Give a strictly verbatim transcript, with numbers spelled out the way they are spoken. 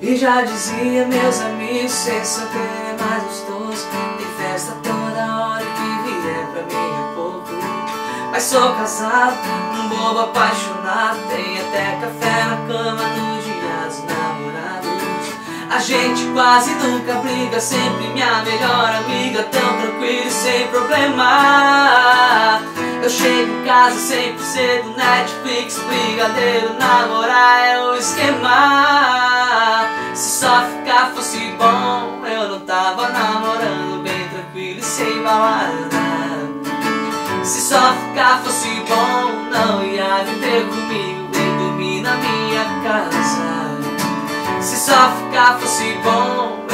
E já dizia meus amigos, ser solteiro é mais gostoso. Tem festa toda hora, que vier pra mim é pouco. Mas sou casado, um bobo apaixonado. Tem até café na cama no dia dos namorados. A gente quase nunca briga, sempre minha melhor amiga. Tão tranquilo e sem problema. Eu chego em casa sempre cedo, Netflix, brigadeiro, namorar é o esquema. Se só ficar fosse bom, eu não tava namorando, bem tranquilo e sem balada. Se só ficar fosse bom, não ia viver comigo, vem dormir na minha casa. Se só ficar fosse bom,